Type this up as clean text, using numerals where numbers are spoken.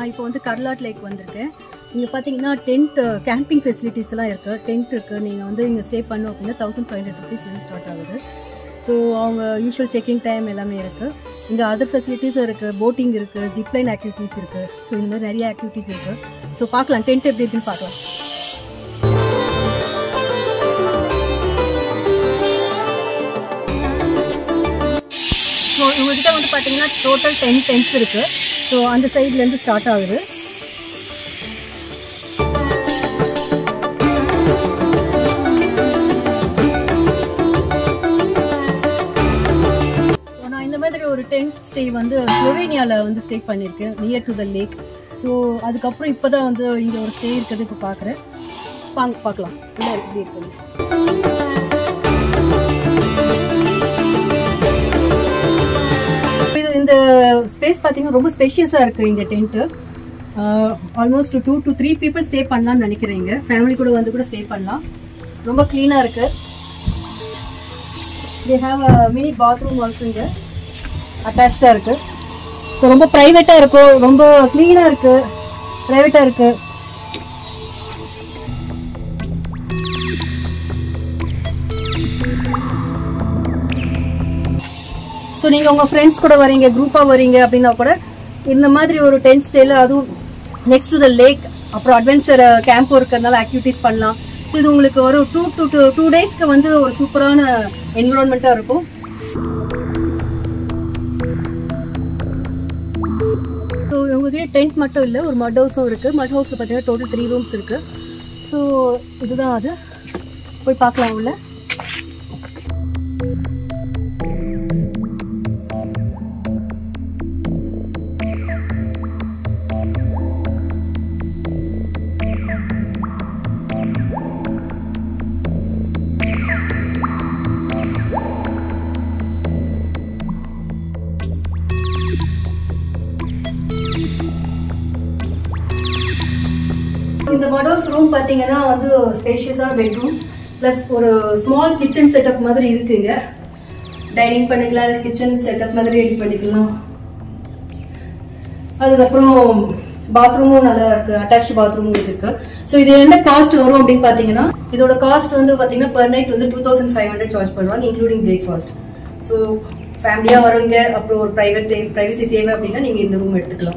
நான் இப்போ வந்து Karlod லேக் வந்திருக்கேன். இங்கே பார்த்தீங்கன்னா டென்ட் கேம்பிங் ஃபெசிலிட்டிஸ்லாம் இருக்குது. டென்ட் இருக்குது. நீங்கள் வந்து இங்கே ஸ்டே பண்ணோம் அப்படின்னா 1500 rupees ஸ்டார்ட் ஆகுது. ஸோ அவங்க யூஷுவல் செக்கிங் டைம் எல்லாமே இருக்குது. இங்கே அதர் ஃபெசிலிட்டிஸும் இருக்குது. போட்டிங் இருக்குது, ஜிப்லைன் ஆக்டிவிட்டீஸ் இருக்குது. ஸோ இந்த மாதிரி நிறைய ஆக்டிவிட்டீஸ் இருக்குது. ஸோ பார்க்கலாம் டென்ட் எப்படி இருக்குன்னு பார்க்கலாம். ஸோ இவங்ககிட்ட வந்து பார்த்தீங்கன்னா டோட்டல் 10 டென்ட்ஸ் இருக்குது. ஸோ அந்த சைட்லேருந்து ஸ்டார்ட் ஆகுது. ஸோ நான் இந்த மாதிரி ஒரு டென்ட் ஸ்டே வந்து ஸ்லோவேனியாவில் வந்து ஸ்டே பண்ணியிருக்கேன், near to the lake. So அதுக்கப்புறம் இப்போ தான் வந்து இங்கே ஒரு ஸ்டே இருக்கிறது இப்போ பார்க்குறேன். பார்க்கலாம் இல்லை எப்படி இருக்குது. இந்த ஸ்பேஸ் பார்த்தீங்கன்னா ரொம்ப ஸ்பேஷியஸாக இருக்குது. இங்கே tent almost 2 to 3 people stay பண்ணலாம்னு நினைக்கிறீங்க. ஃபேமிலி கூட வந்து கூட ஸ்டே பண்ணலாம். ரொம்ப க்ளீனாக இருக்குது. They have a mini bathroom also இங்கே அட்டாச்சாக இருக்குது. ஸோ ரொம்ப ப்ரைவேட்டாக இருக்கும், ரொம்ப க்ளீனாக இருக்குது, ப்ரைவேட்டாக இருக்குது. ஸோ நீங்கள் உங்கள் ஃப்ரெண்ட்ஸ் கூட வரீங்க, குரூப்பாக வரீங்க அப்படின்னா கூட இந்த மாதிரி ஒரு டென்ட் ஸ்டேல, அதுவும் நெக்ஸ்ட் டு த லேக், அப்புறம் அட்வென்ச்சர் கேம்ப் இருக்கிறதுனால ஆக்டிவிட்டீஸ் பண்ணலாம். ஸோ இது உங்களுக்கு ஒரு 2 daysக்கு வந்து ஒரு சூப்பரான என்விரான்மெண்ட்டாக இருக்கும். ஸோ உங்ககிட்ட டென்ட் மட்டும் இல்லை, ஒரு மட் ஹவுஸும் இருக்குது. மட் ஹவுஸில் பார்த்தீங்கன்னா டோட்டல் 3 rooms இருக்குது. ஸோ இதுதான் அது, போய் பார்க்கலாம் உள்ள. இந்த மட் ஹவுஸ் ரூம் பார்த்தீங்கன்னா வந்து ஸ்பேஷியஸான பெட்ரூம் ப்ளஸ் ஒரு ஸ்மால் கிச்சன் செட்டப் மாதிரி இருக்குங்க. டைனிங் பண்ணிக்கலாம், கிச்சன் செட்டப் மாதிரி ரெடி பண்ணிக்கலாம். அதுக்கப்புறம் பாத்ரூமும் நல்லா இருக்கு, அட்டாச்ட் பாத்ரூமும் இருக்கு. ஸோ இது என்ன காஸ்ட் வரும் அப்படின்னு பார்த்தீங்கன்னா, இதோட காஸ்ட் வந்து பார்த்தீங்கன்னா per night வந்து 2500 சார்ஜ் பண்ணுவாங்க, இன்க்ளூடிங் பிரேக்ஃபாஸ்ட். ஸோ ஃபேமிலியாக வருங்க, அப்புறம் ஒரு ப்ரைவசி தேவை அப்படின்னா நீங்கள் இந்த ரூம் எடுத்துக்கலாம்.